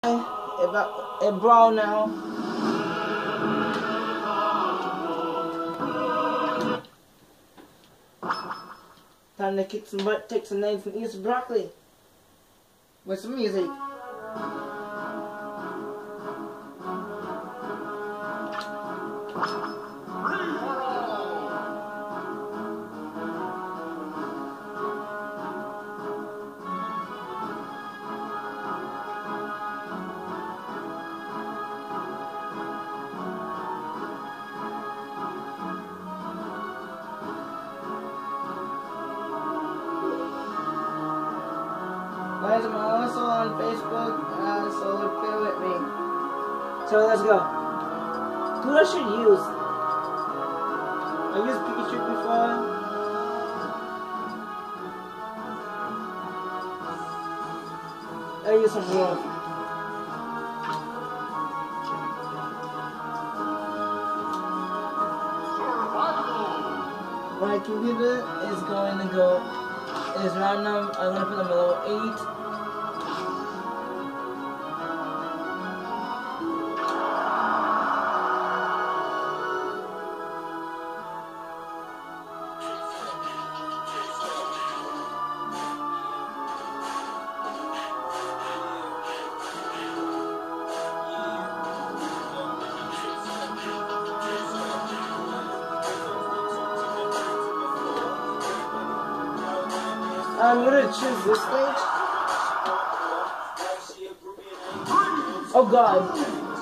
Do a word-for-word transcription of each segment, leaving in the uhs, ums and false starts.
About a brawl now. Time to kick some butt, take some names and eat some broccoli with some music. Guys, I'm also on Facebook, uh, so bear with me. So let's go. Who I should use? I used Pikachu before. I use some more. My computer is going to go. Is random. I'm gonna put them below eight. I'm gonna choose this stage. Oh God.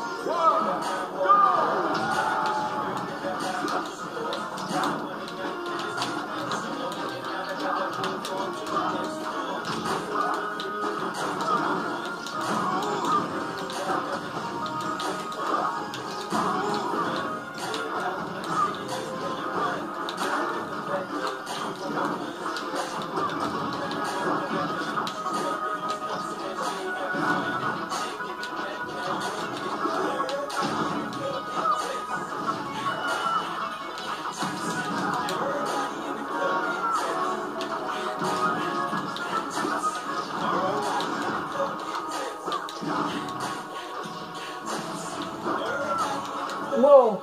Whoa.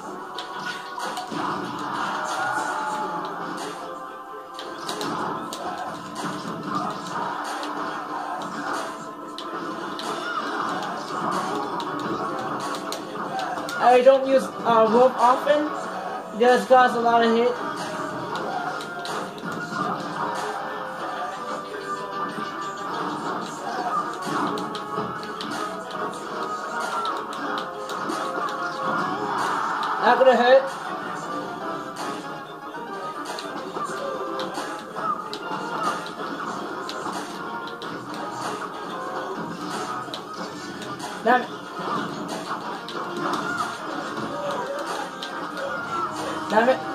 I don't use uh, rope often. It does cause a lot of hit. Not gonna hurt. Damn it. Damn it.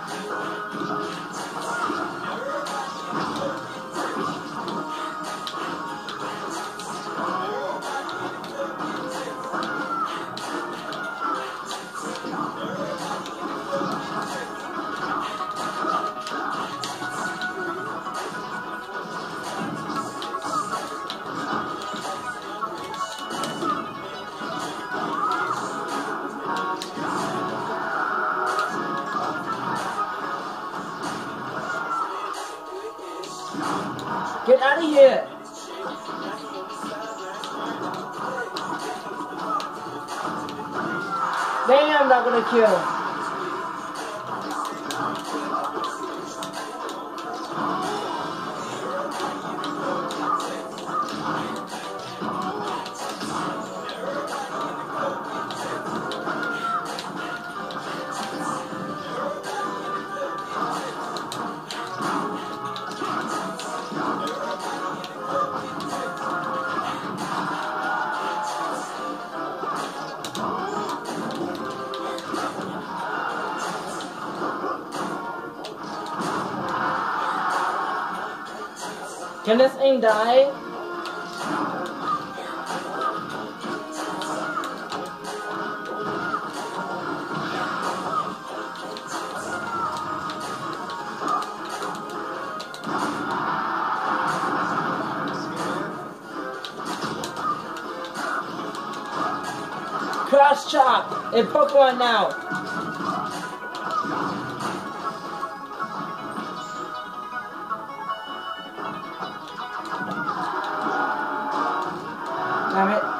Get out of here! Damn, I'm not gonna kill. Can this thing die? Cross chop in Pokemon now. Damn it.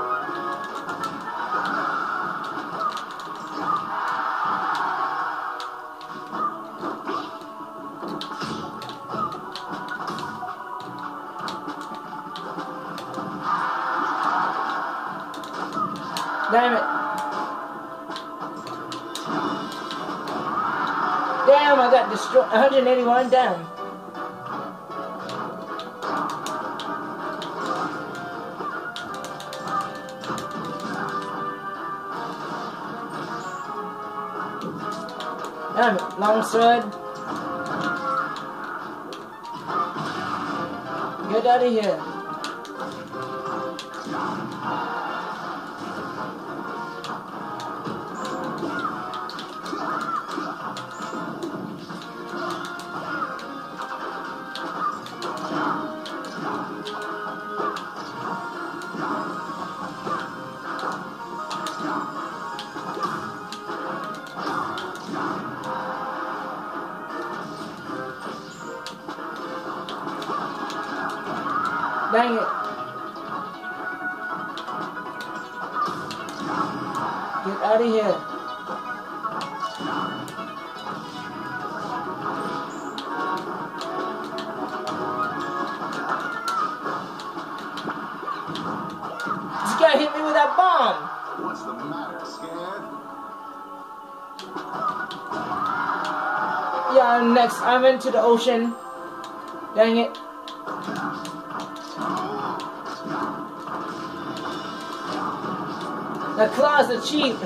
Damn it. Damn, I got destroyed. one hundred eighty-one down. Damn it, long sword. Get out of here. Dang it. Get out of here. This guy hit me with that bomb. What's the matter, scared? Yeah, I'm next. I'm into the ocean. Dang it. The claws are cheap.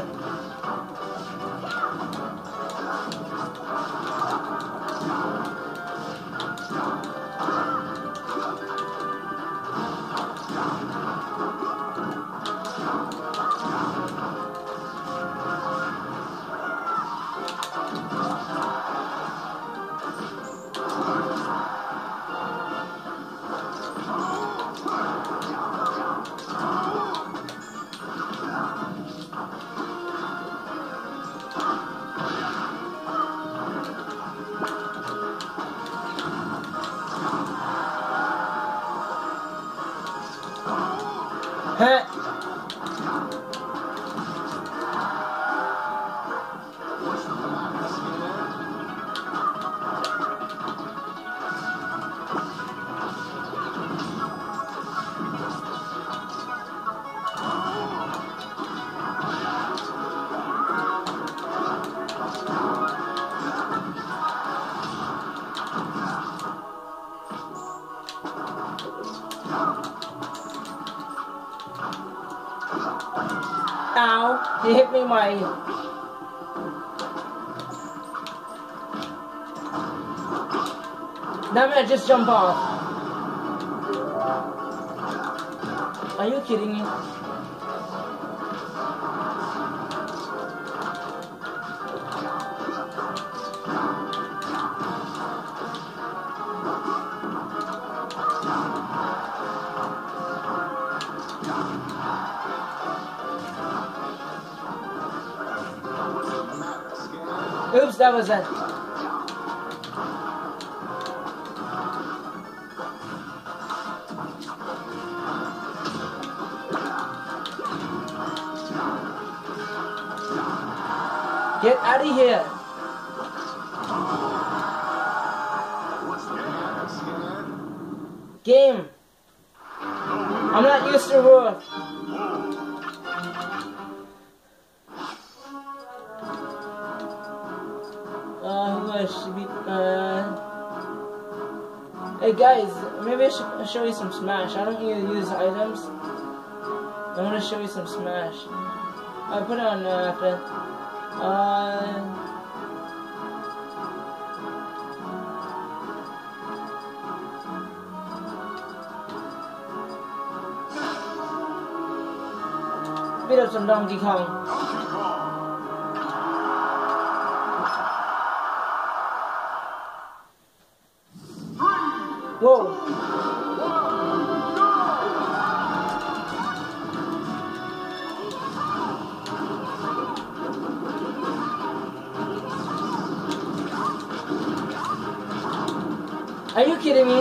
Huh? What's the matter, Ow, he hit me my... Damn it, I just jump off. Are you kidding me? Oops, that was it. Get out of here. Game. I'm not used to Roar. Uh, hey guys, maybe I should show you some Smash. I don't need to use items. I want to show you some Smash. I'll put it on uh, after. Uh, beat up some Donkey Kong. Whoa. Are you kidding me?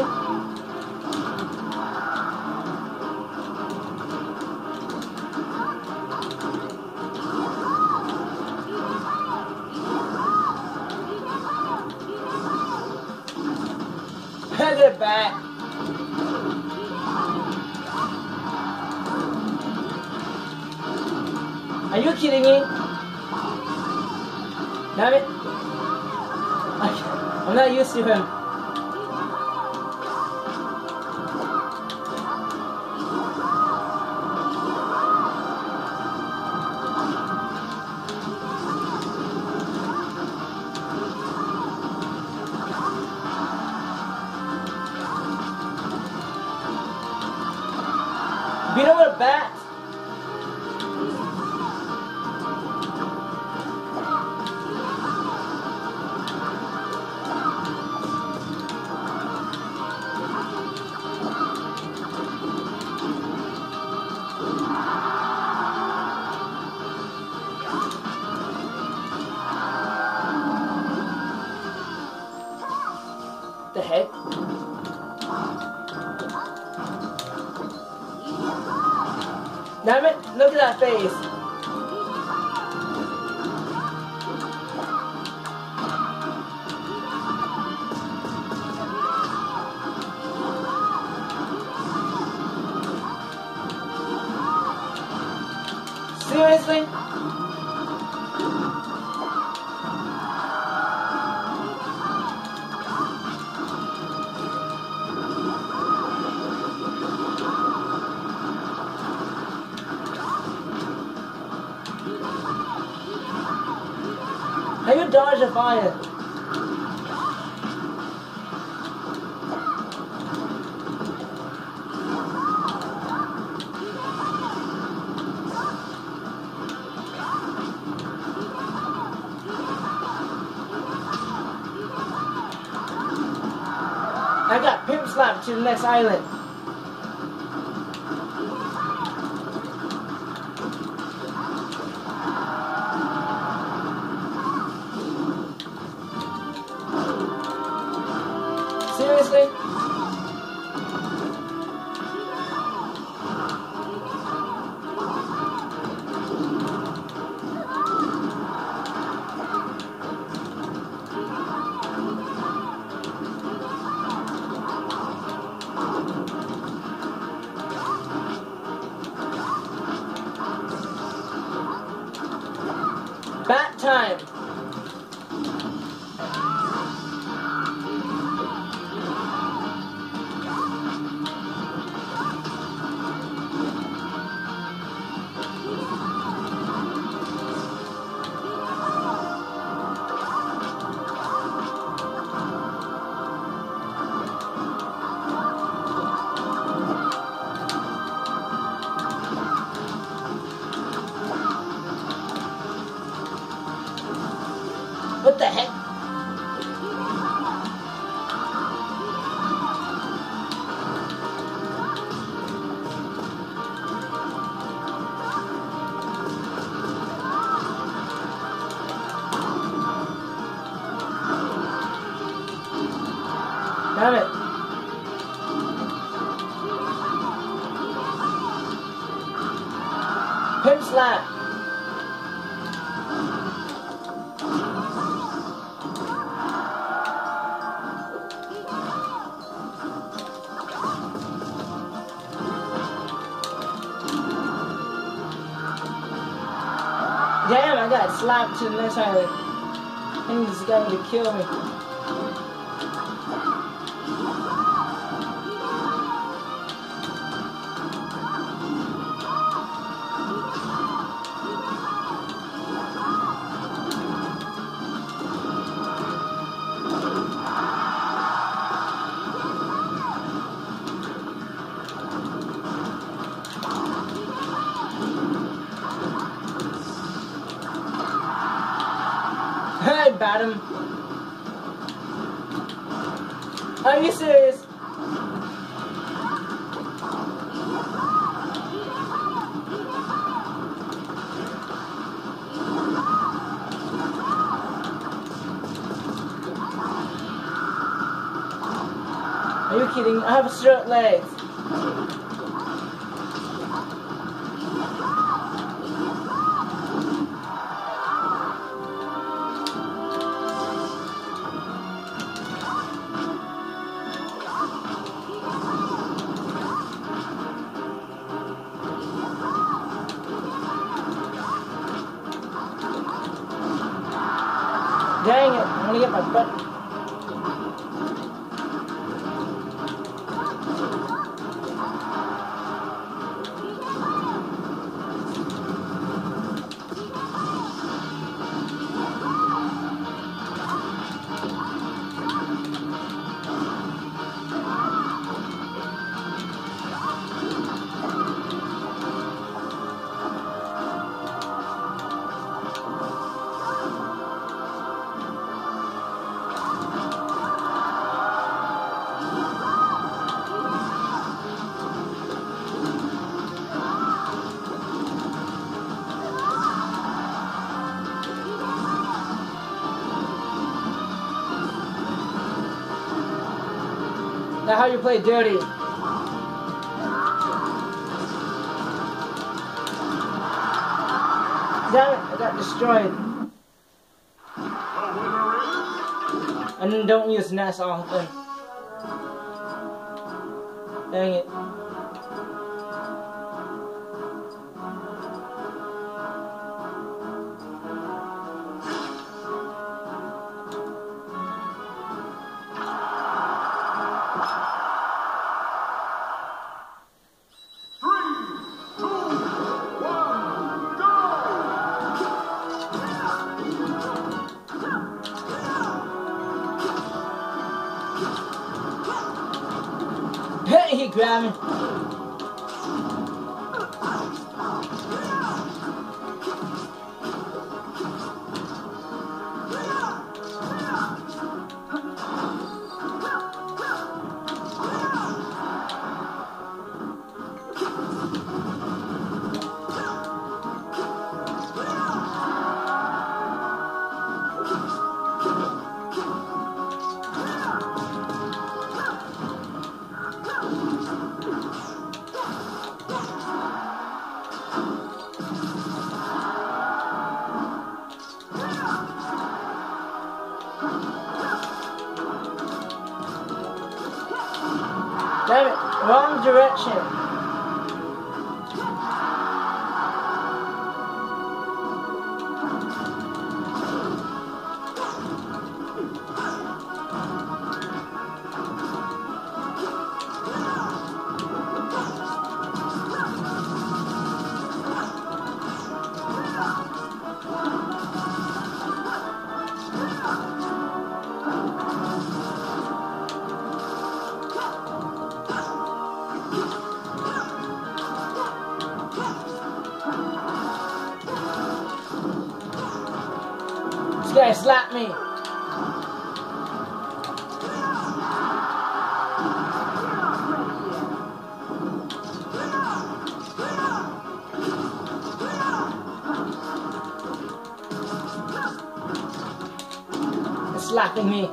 Get it back. Are you kidding me? Damn it. I'm not used to him. Beat him with a bat. The heck? Damn it, look at that face. Seriously? How you dodge a fire? I got pimp slapped to the next island. Seriously? Bat time. What the heck? Damn it. Pimp slap. Damn, I got slapped to the next island. I think this guy to kill me. Hey, bat him. Are you serious? kidding? I have short legs. Dang it, I'm gonna get my butt. Now how you play dirty. Damn it, I got destroyed. And then don't use Ness often. Dang it. He grabbed me. Damn it, wrong direction. This guy slapped me. He's slapping me.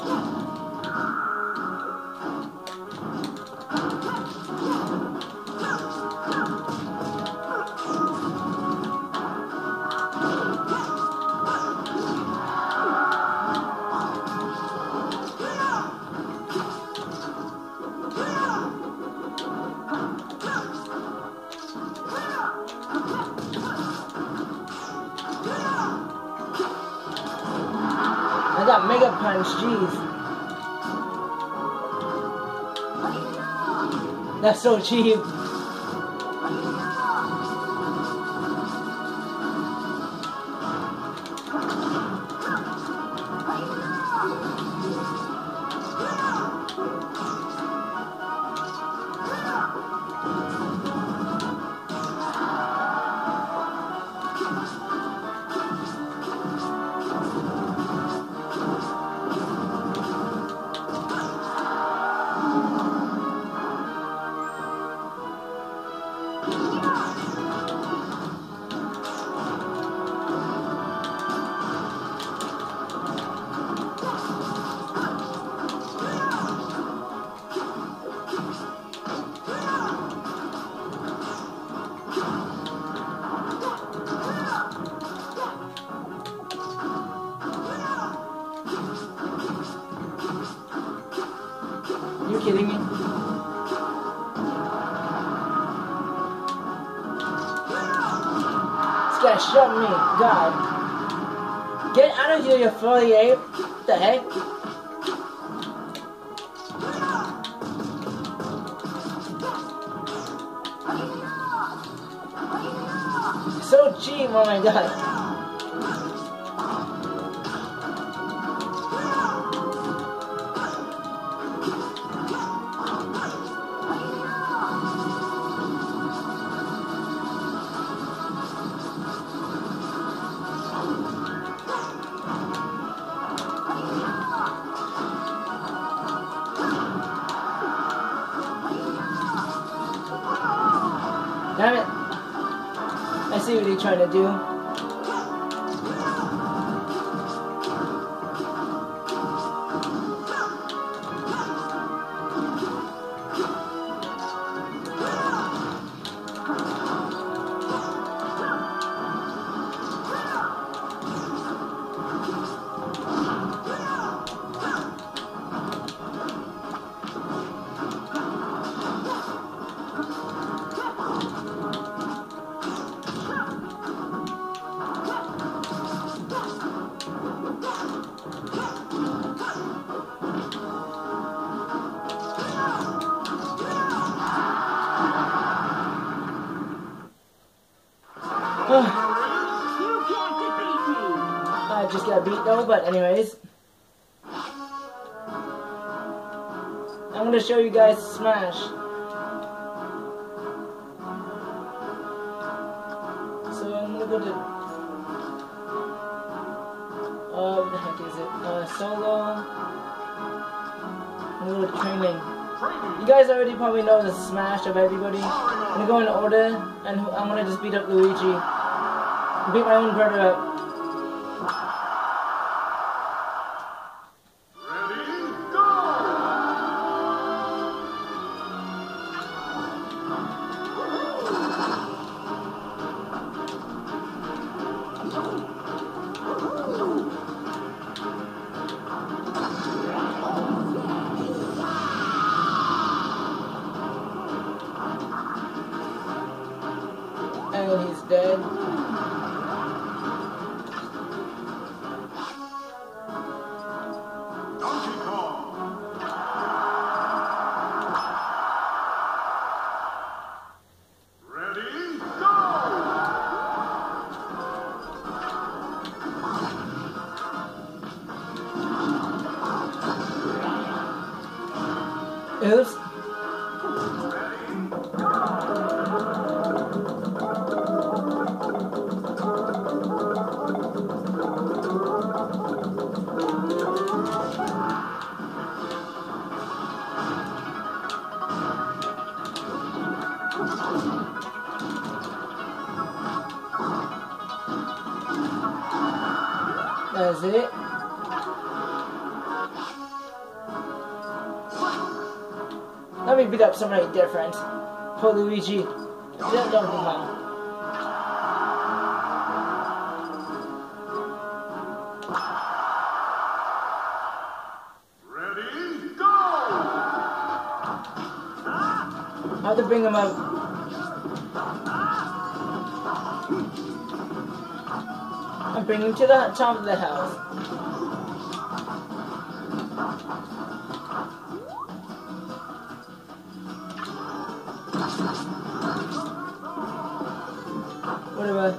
I got Mega Punch, jeez. That's so cheap. kidding me? This guy shoved me. God. Get out of here, you furry ape. What the heck? So cheap, oh my god. Damn it. I see what he's trying to do. I just got beat though, but anyways. I'm gonna show you guys Smash. So I'm gonna go to uh what the heck is it? Uh solo. I'm gonna go to training. You guys already probably know the Smash of everybody. I'm gonna go in order and I'm gonna just beat up Luigi. Beat my own brother up. And he's dead. Donkey Kong. Ready, go! Oops. That's it. Let me beat up somebody different. For Luigi. That Donkey Kong. Ready, go! I have to bring him up. And bring him to the top of the house. Whatever.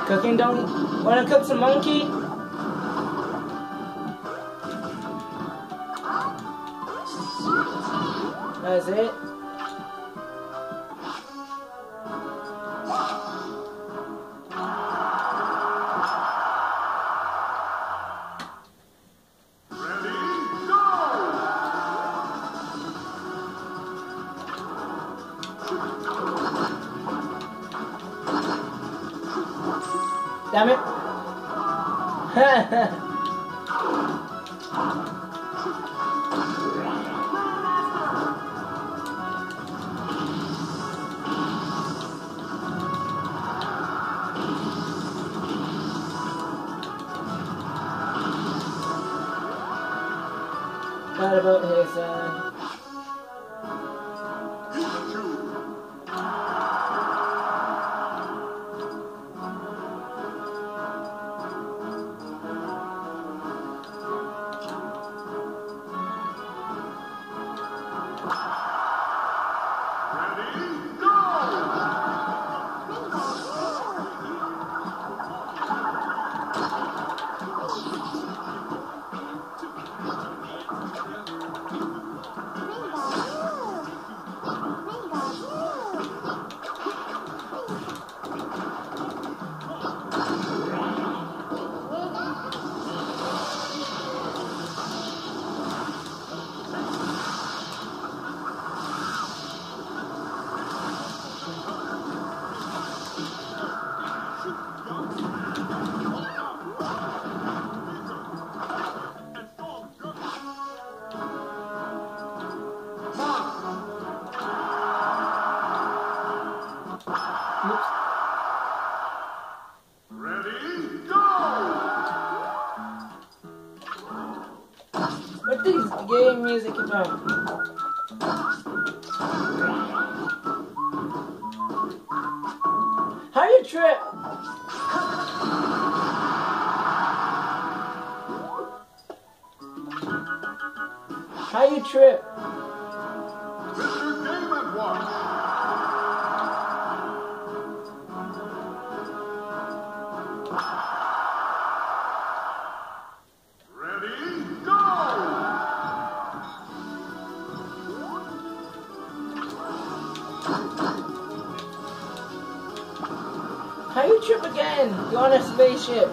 Cooking don't wanna cook some monkey? That's it. Damn it. What about his, uh... What is game music about? How you trip? How you trip? Mister Game and Watch. How you trip again? You're on a spaceship.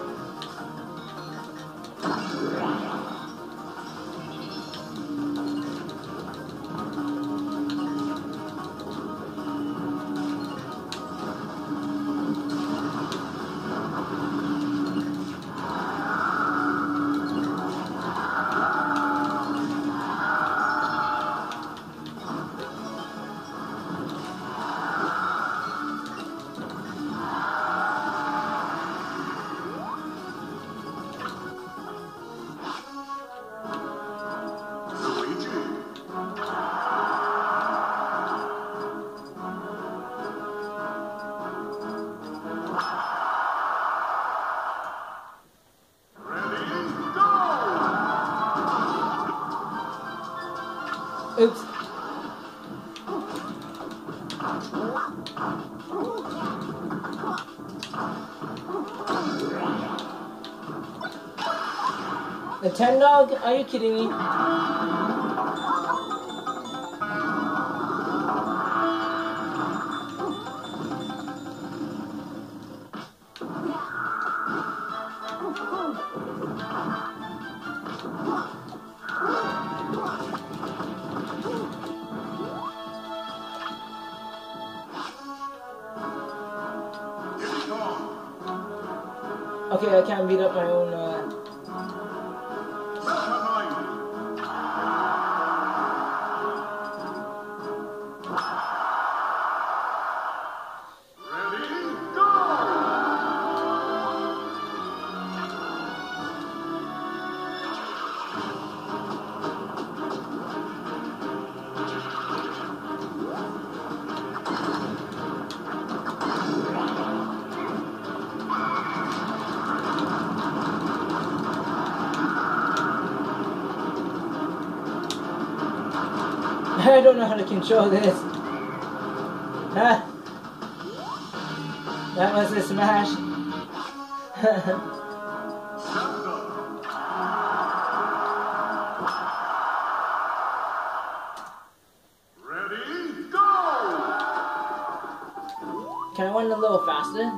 Oops. The ten dog? Are you kidding me? Okay, I can't beat up my own, uh... I don't know how to control this. Huh? That was a smash. Ready, go! Can I run a little faster?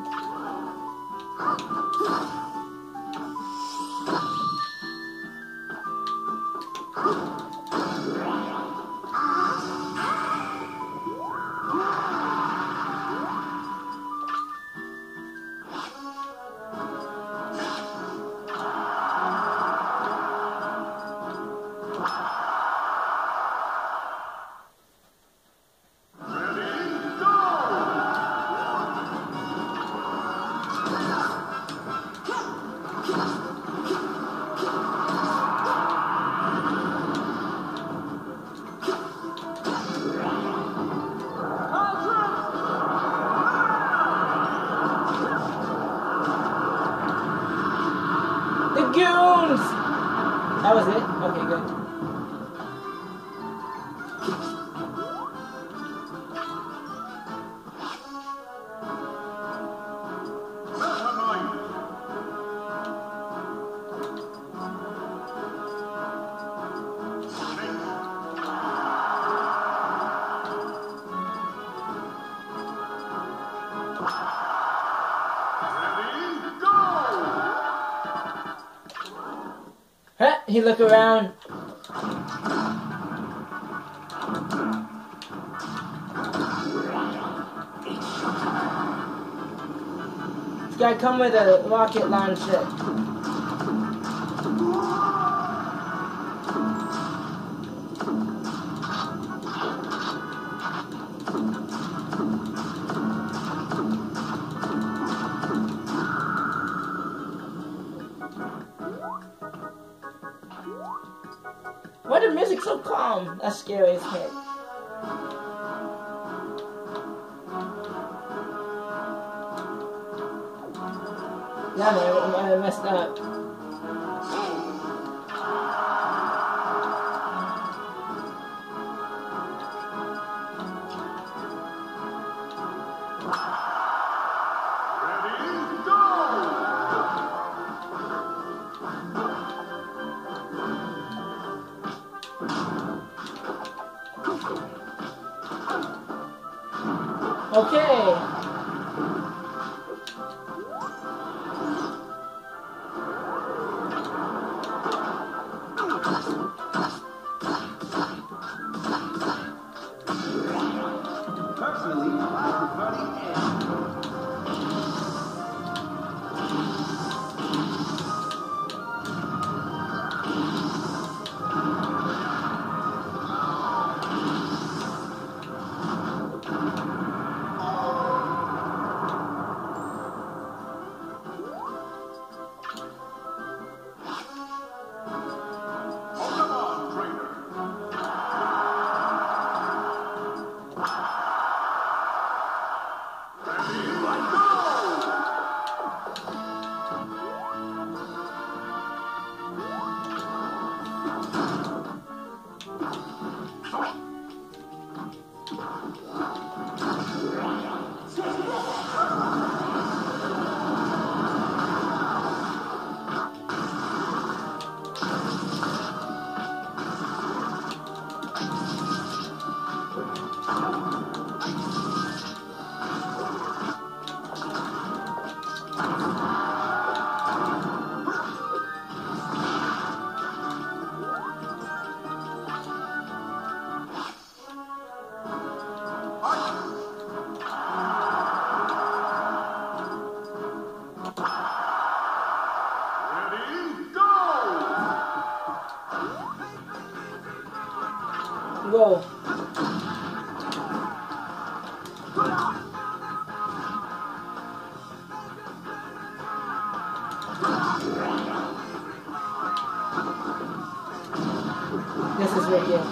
Goons! That was it? Okay, good. Huh, he look around. This guy come with a rocket launcher. Why the music so calm? That's scary as heck. Yeah, man, I messed up. Okay. Personally, everybody and Whoa. This is right here.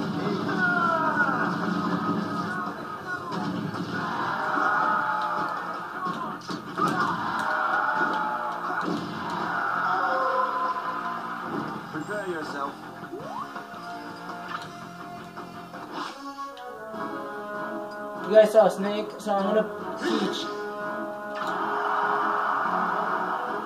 prepare yourself. You guys saw a snake, so I'm gonna teach.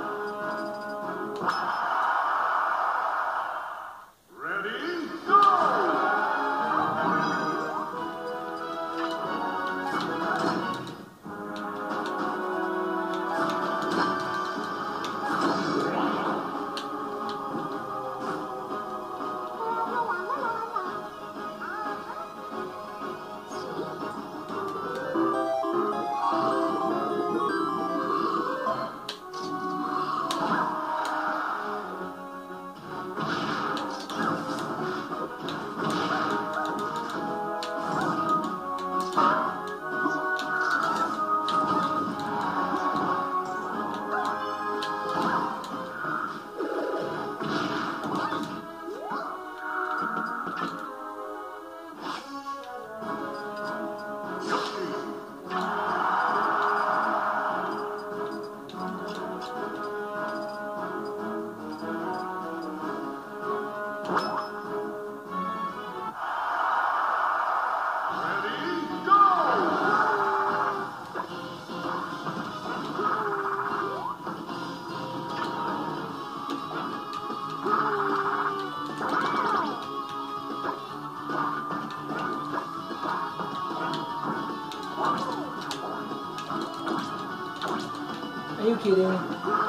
you kidding?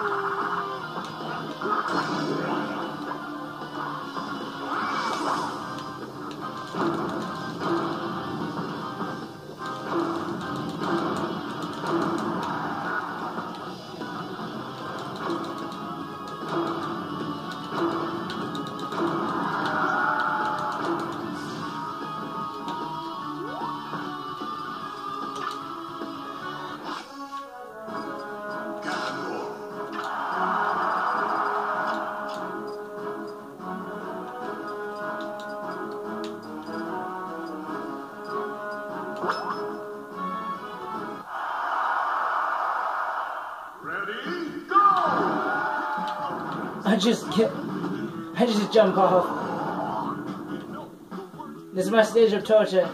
I just get, I just jump off. This is my stage of torture.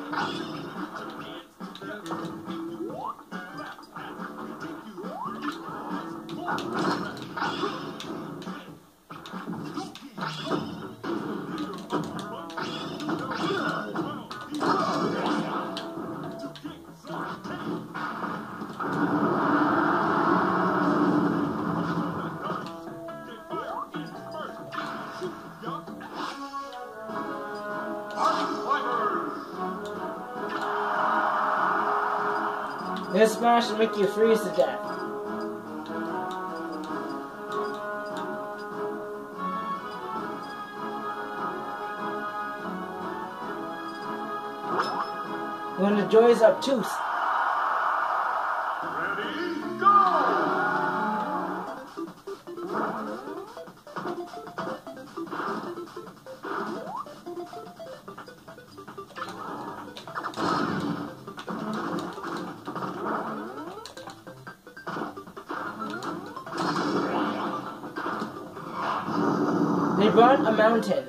This smash will make you freeze to death. When the joy is obtuse. Ready, go! They brought a mountain.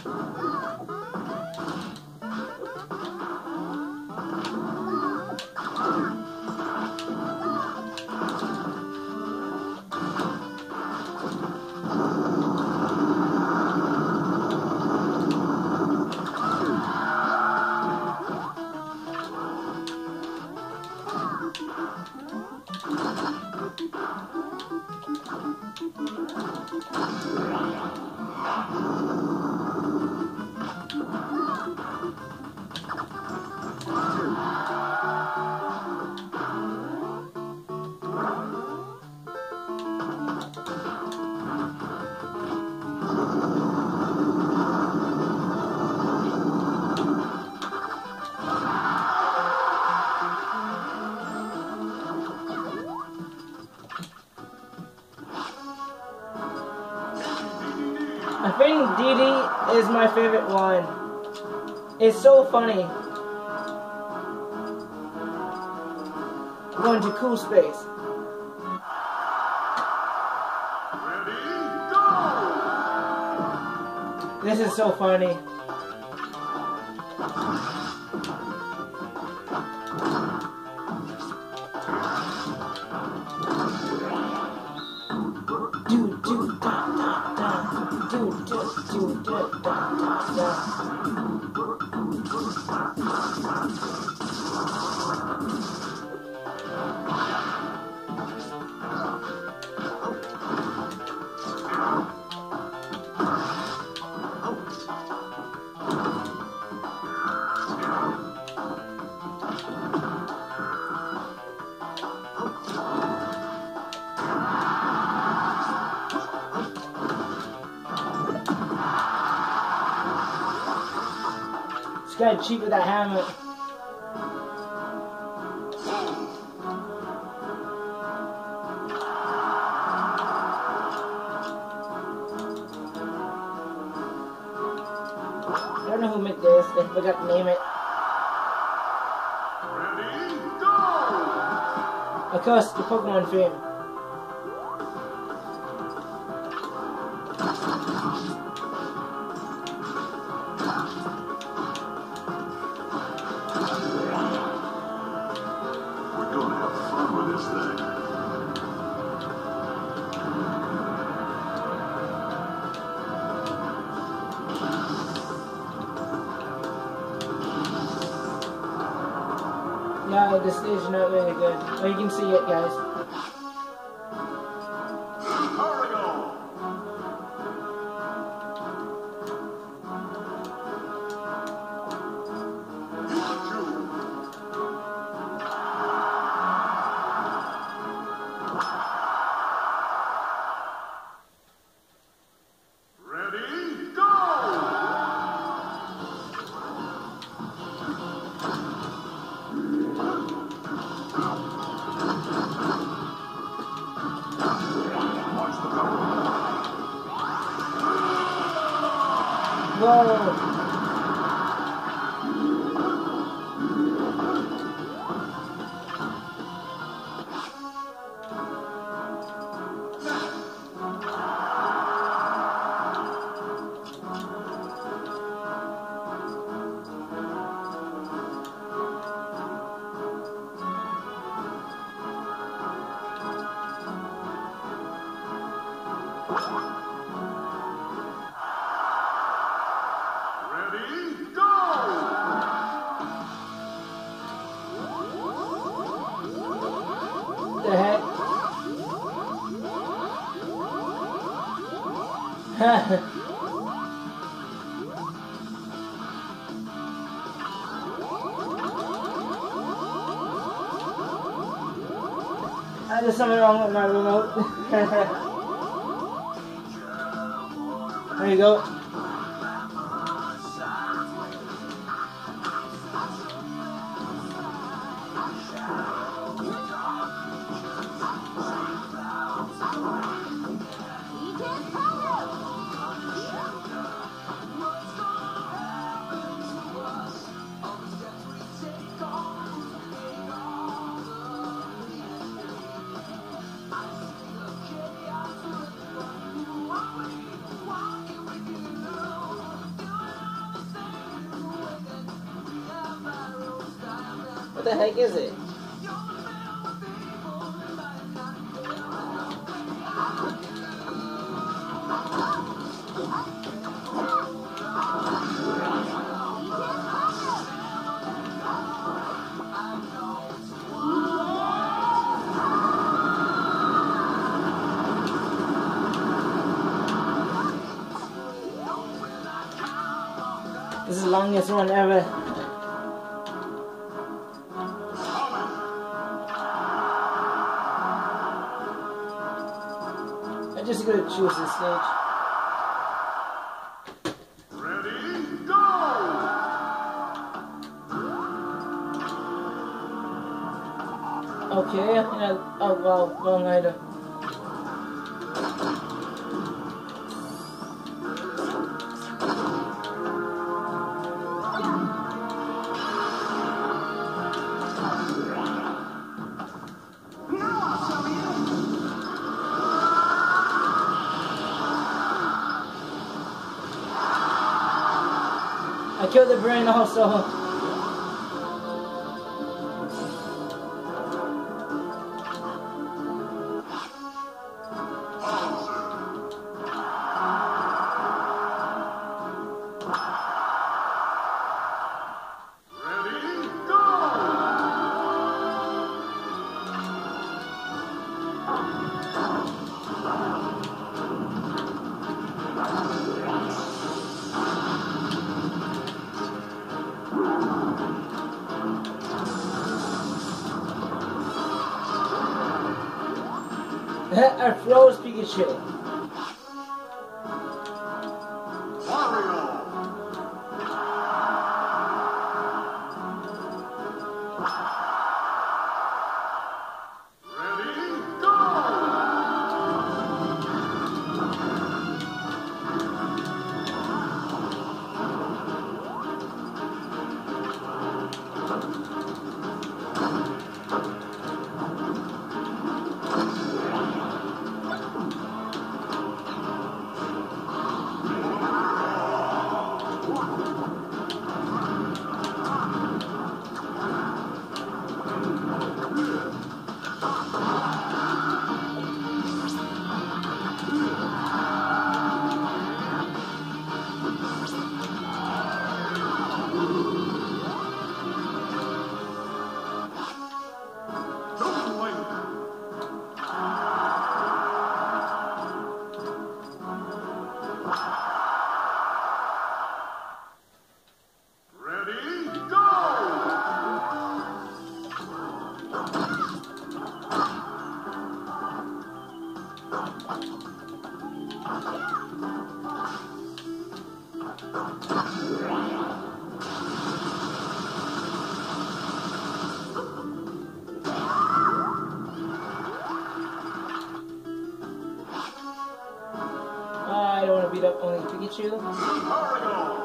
I think Dee Dee is my favorite one. It's so funny. Going to cool space. Ready, go! This is so funny. Do do da da da. Do do do da da da. This guy cheat with that hammer. I don't know who made this, I forgot to name it. Ready, go! Of course, the Pokemon fame. We're gonna have fun with this thing. Yeah, the stage is not really good. But you can see it, guys. Ah, there's something wrong with my remote. There you go. What the heck is it? This is the longest one ever. I'm just gonna choose this stage. Ready, go! Okay, and I, oh wow, wrong item. I killed the brain also. Ready, go! I froze Pikachu. Mario! Ready, go! Don't wait. Ready, go! I don't want to beat up only Pikachu. Mario!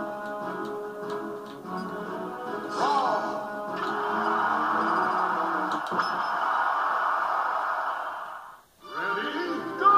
Ready, go!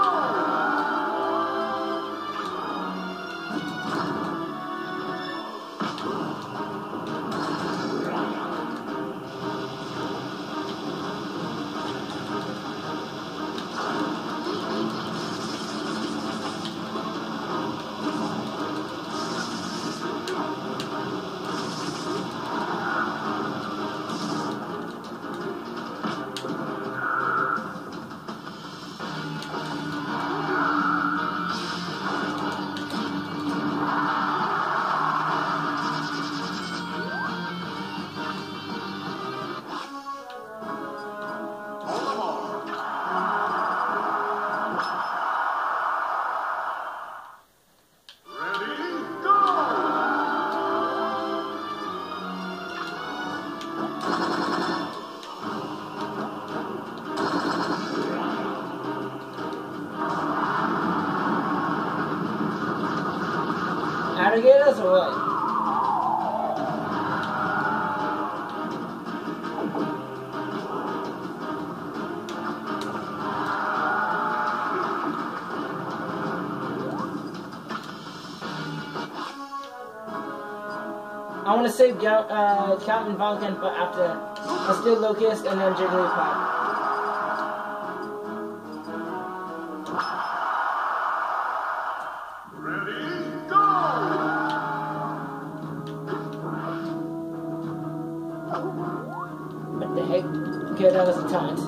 I want to save Gal uh, Captain Falcon for after. Let's do Locust and then Jigglypuff. What the heck? Okay, that was a taunt.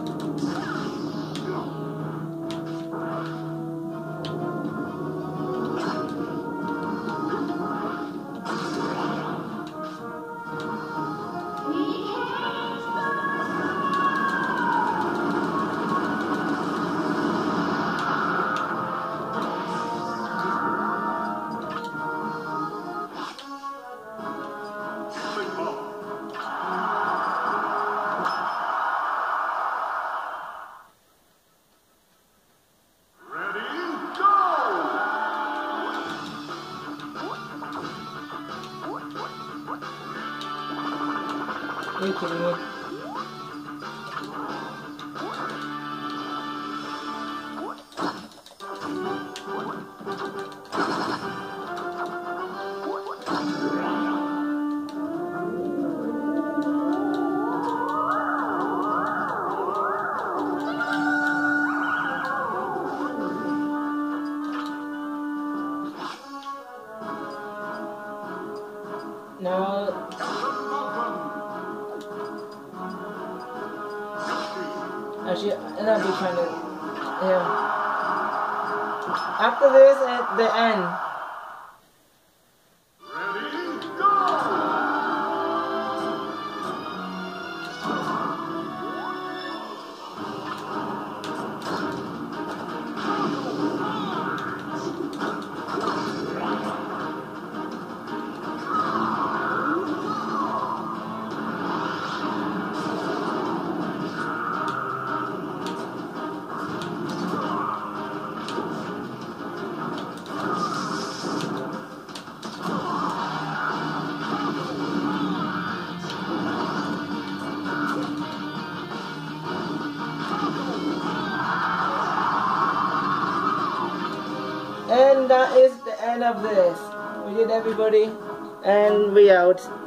Are you kidding me? Now, actually, that'll be kind of, yeah. After this, at the end. And that is the end of this. We did, everybody, and we out.